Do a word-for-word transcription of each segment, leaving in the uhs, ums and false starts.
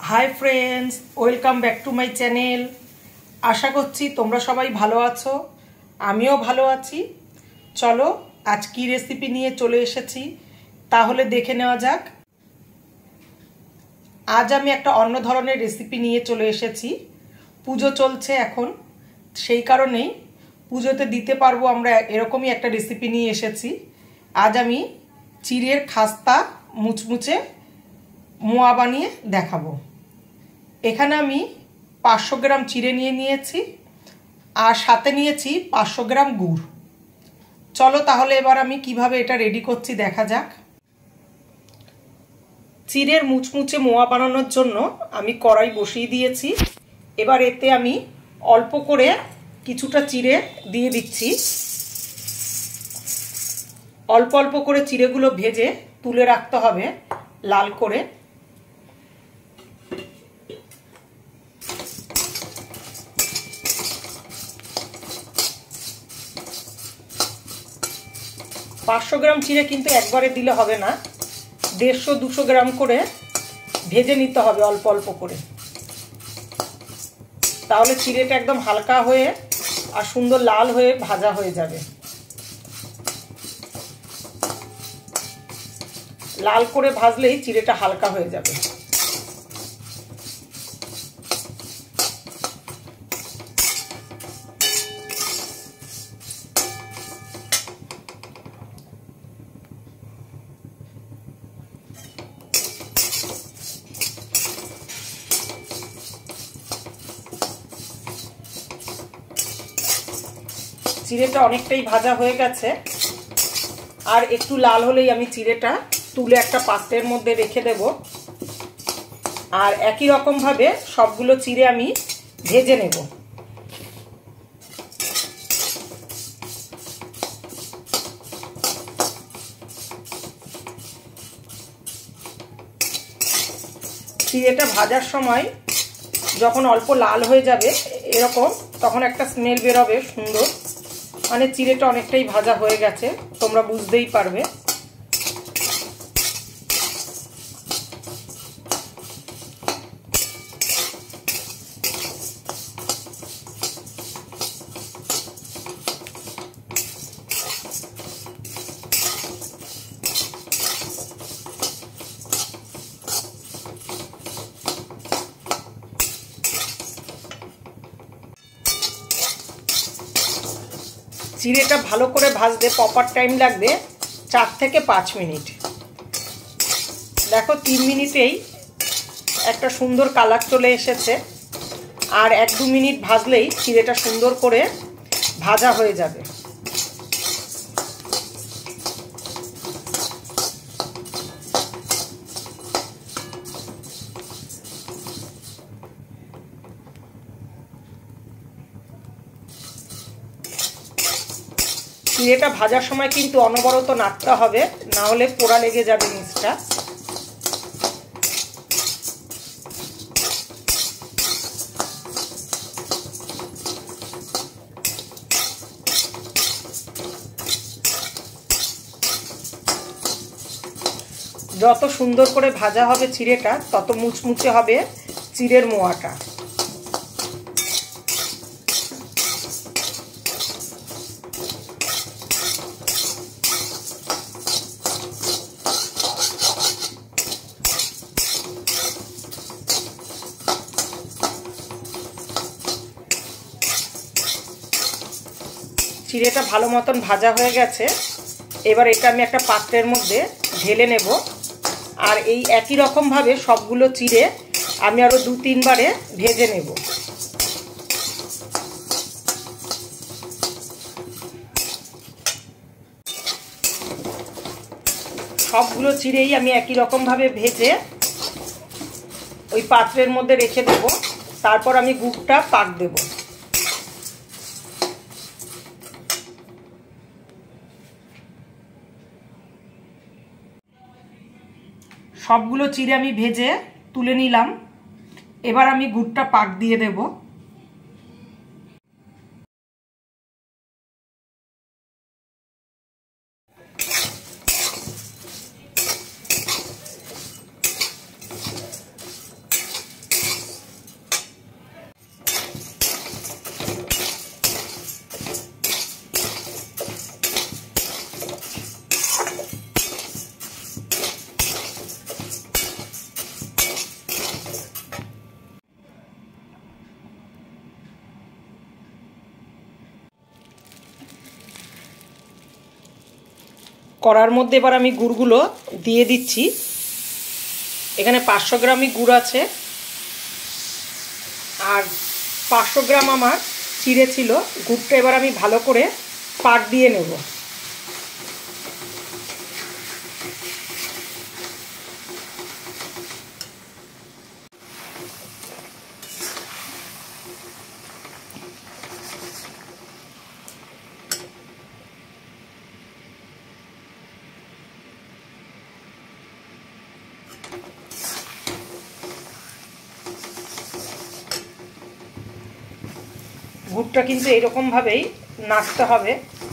High friends welcome back to my channel. आशा करছি তোমরা সবাই ভালো আছো, আমিও ভালো আছি। চলো আজ কি রেসিপি নিয়ে চলে এসেছি তাহলে দেখে নেওয়া যাক। আজ আমি একটা অন্য ধরনের রেসিপি নিয়ে চলে এসেছি। পুজো চলছে এখন, সেই কারণেই পুজোতে দিতে পারবো আমরা এরকমই একটা রেসিপি নিয়ে এসেছি। আজ আমি চিড়ের খাস্তা মুচমুচে মোয়া বানিয়ে দেখাবো। এখানে আমি পাঁচশো গ্রাম চিড়ে নিয়ে নিয়েছি আর সাথে নিয়েছি পাঁচশো গ্রাম গুড়। চলো তাহলে এবার আমি কিভাবে এটা রেডি করছি দেখা যাক। চিড়ের মুচমুচে মোয়া বানানোর জন্য আমি কড়াই বসিয়ে দিয়েছি। এবার এতে আমি অল্প করে কিছুটা চিড়ে দিয়ে দিচ্ছি। অল্প অল্প করে চিড়েগুলো ভেজে তুলে রাখতে হবে লাল করে। পাঁচশো গ্রাম চিড়ে কিন্তু একবারে দিলে হবে না, দেড়শো দুশো গ্রাম করে ভেজে নিতে হবে অল্প অল্প করে, তাহলে চিড়েটা একদম হালকা হয়ে আর সুন্দর লাল হয়ে ভাজা হয়ে যাবে। লাল করে ভাজলেই চিড়েটা হালকা হয়ে যাবে। চিড়েটা অনেকটাই ভাজা হয়ে গেছে, আর একটু লাল হলেই আমি চিড়েটা তুলে একটা পাত্রের মধ্যে রেখে দেব। আর একই রকম ভাবে সবগুলো চিড়ে আমি ভেজে নেব। চিড়েটা ভাজার সময় যখন অল্প লাল হয়ে যাবে এরকম, তখন একটা স্মেল বেরোবে সুন্দর, মানে চিড়েটা অনেকটাই ভাজা হয়ে গেছে, তোমরা বুঝতেই পারবে। চিড়েটা ভালো করে ভাজতে প্রপার টাইম লাগবে চার থেকে পাঁচ মিনিট। দেখো তিন মিনিটেই একটা সুন্দর কালার চলে এসেছে, আর এক দু মিনিট ভাজলেই চিড়েটা সুন্দর করে ভাজা হয়ে যাবে। চিড়েটা ভাজার সময় কিন্তু অনবরত নাড়তে হবে, না হলে পোড়া লেগে যাবে নিচটা। যত সুন্দর করে ভাজা হবে চিড়েটা, তত মুচমুচে হবে চিড়ের মোয়াটা। চিড়েটা ভালো মতন ভাজা হয়ে গেছে। এবার এটা আমি একটা পাত্রের মধ্যে ঢেলে নেব। আর এই একই রকমভাবে সবগুলো চিড়ে আমি আরও দু তিনবারে ভেজে নেব। সবগুলো চিড়েই আমি একই রকমভাবে ভেজে ওই পাত্রের মধ্যে রেখে দেব। তারপর আমি গুড়টা পাক দেব। সবগুলো চিড়ে আমি ভেজে তুলে নিলাম। এবার আমি গুড়টা পাক দিয়ে দেব। কড়ার মধ্যে এবার আমি গুড়গুলো দিয়ে দিচ্ছি। এখানে পাঁচশো গ্রামই গুড় আছে, আর পাঁচশো গ্রাম আমার চিড়ে ছিল। গুড়টা এবার আমি ভালো করে পাক দিয়ে নেব। গুড়টা কিন্তু এরকমভাবেই নাড়তে হবে।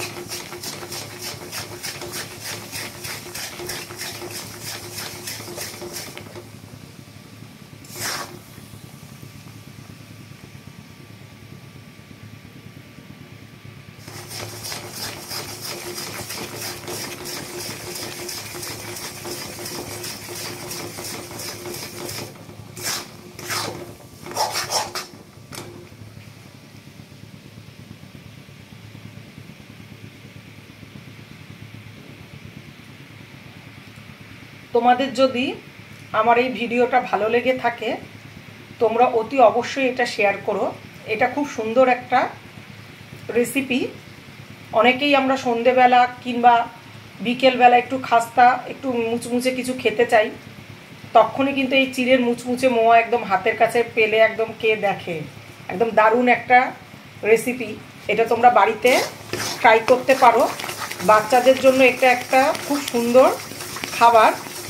তোমাদের যদি আমার এই ভিডিওটা ভালো লেগে থাকে তোমরা অতি অবশ্যই এটা শেয়ার করো। এটা খুব সুন্দর একটা রেসিপি। অনেকেই আমরা সন্ধেবেলা কিংবা বিকেলবেলা একটু খাস্তা একটু মুচমুচে কিছু খেতে চাই, তখনই কিন্তু এই চিড়ের মুচমুচে মোয়া একদম হাতের কাছে পেলে একদম কে দেখে। একদম দারুণ একটা রেসিপি। এটা তোমরা বাড়িতে ট্রাই করতে পারো। বাচ্চাদের জন্য এটা একটা খুব সুন্দর খাবার।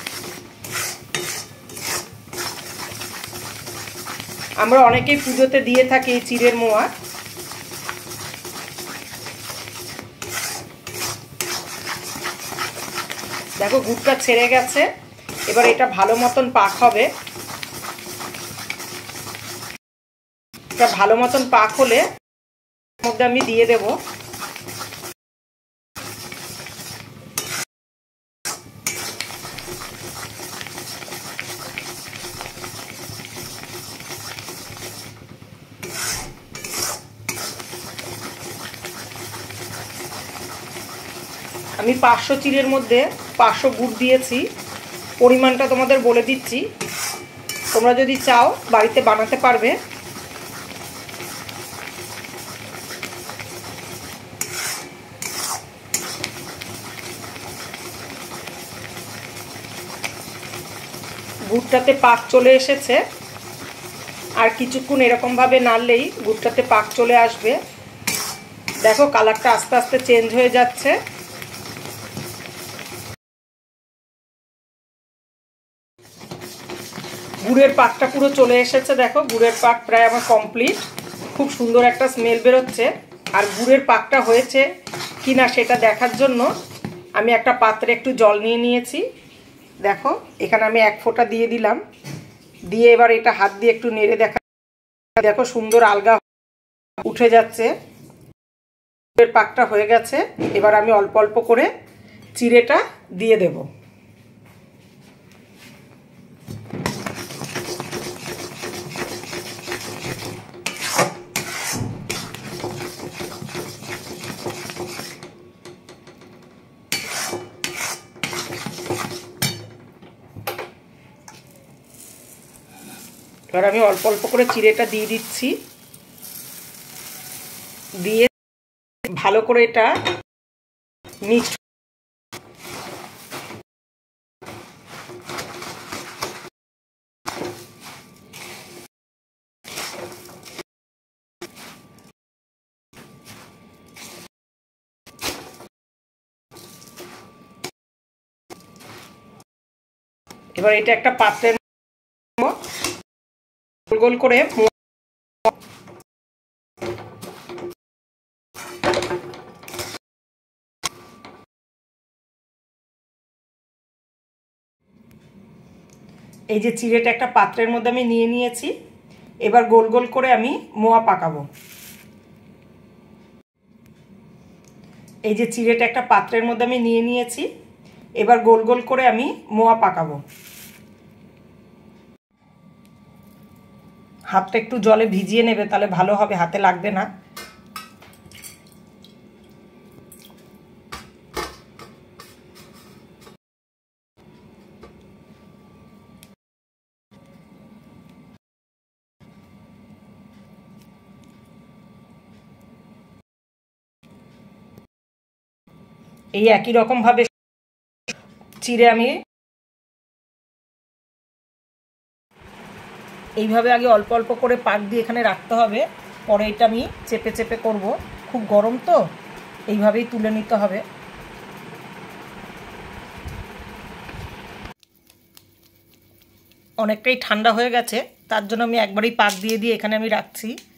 আমরা অনেকেই পুজোতে দিয়ে থাকি এই চিড়ের মোয়া। দেখো গুড়টা ছেড়ে গেছে, এবার এটা ভালো মতন পাক হবে। এটা ভালো মতন পাক হলে এর মধ্যে আমি দিয়ে দেব আমি পাঁচশো চিড়ের মধ্যে পাঁচশো গুড় দিয়েছি। পরিমাণটা তোমাদের বলে দিচ্ছি, তোমরা যদি চাও বাড়িতে বানাতে পারবে। গুড়টাতে পাক চলে এসেছে, আর কিছুক্ষণ এরকমভাবে নাড়লেই গুড়টাতে পাক চলে আসবে। দেখো কালারটা আস্তে আস্তে চেঞ্জ হয়ে যাচ্ছে। গুড়ের পাকটা পুরো চলে এসেছে। দেখো গুড়ের পাক প্রায় আমার কমপ্লিট। খুব সুন্দর একটা স্মেল বেরোচ্ছে। আর গুড়ের পাকটা হয়েছে কি না সেটা দেখার জন্য আমি একটা পাত্রে একটু জল নিয়ে নিয়েছি। দেখো এখানে আমি এক ফোঁটা দিয়ে দিলাম, দিয়ে এবার এটা হাত দিয়ে একটু নেড়ে দেখা। দেখো সুন্দর আলগা উঠে যাচ্ছে। গুড়ের পাকটা হয়ে গেছে। এবার আমি অল্প অল্প করে চিড়েটা দিয়ে দেব। এবার আমি অল্প অল্প করে চিড়েটা দিয়ে দিচ্ছি, দিয়ে ভালো করে এটা মিক্স। এবার এটা একটা পাত্রের গোল গোল করে এই যে চিড়েটা একটা পাত্রের মধ্যে আমি নিয়ে নিয়েছি। এবার গোল গোল করে আমি মোয়া পাকাবো। এই যে চিড়েটা একটা পাত্রের মধ্যে আমি নিয়ে নিয়েছি। এবার গোল গোল করে আমি মোয়া পাকাবো। হাতটা একটু জলে ভিজিয়ে নেবে, তাহলে ভালো হবে, হাতে লাগবে না। এই একই রকমভাবে চিড়ে আমি এইভাবে আগে অল্প অল্প করে পাক দিয়ে এখানে রাখতে হবে, পরে এটা আমি চেপে চেপে করব। খুব গরম তো, এইভাবেই তুলে নিতে হবে। অনেকটাই ঠান্ডা হয়ে গেছে, তার জন্য আমি একবারই পাক দিয়ে দিয়ে এখানে আমি রাখছি।